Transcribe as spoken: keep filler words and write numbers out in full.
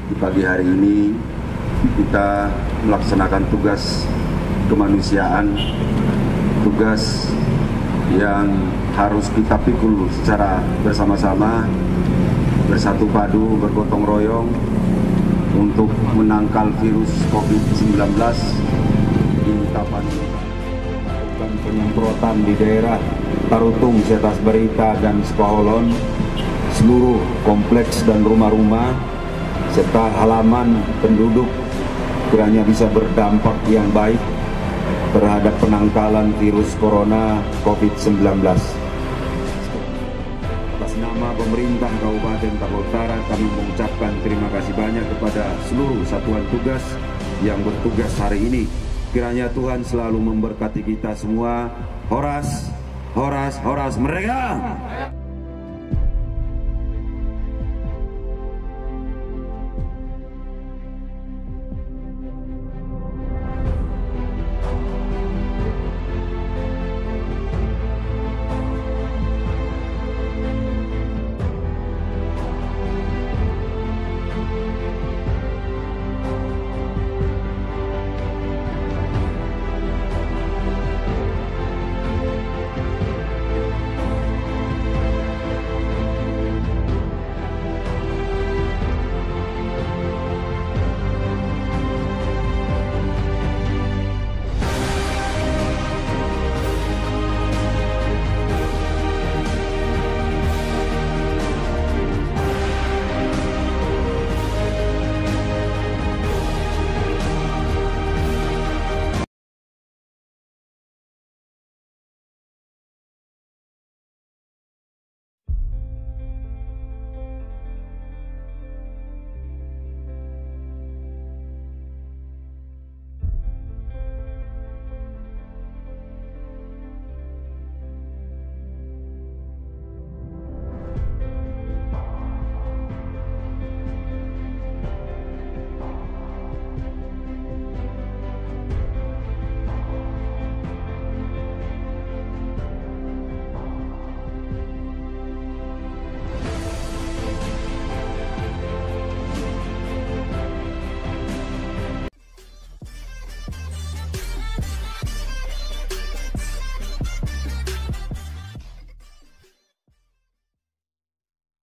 Di pagi hari ini kita melaksanakan tugas kemanusiaan, tugas yang harus kita pikul secara bersama-sama, bersatu padu, bergotong royong untuk menangkal virus COVID sembilan belas di Tapanuli. Melakukan penyemprotan di daerah Tarutung, Setas Berita, dan Sepaholon, seluruh kompleks dan rumah-rumah serta halaman penduduk kiranya bisa berdampak yang baik terhadap penangkalan virus corona COVID sembilan belas. Atas nama pemerintah Kabupaten Tapal Utara, kami mengucapkan terima kasih banyak kepada seluruh satuan tugas yang bertugas hari ini. Kiranya Tuhan selalu memberkati kita semua. Horas, horas, horas, merdeka!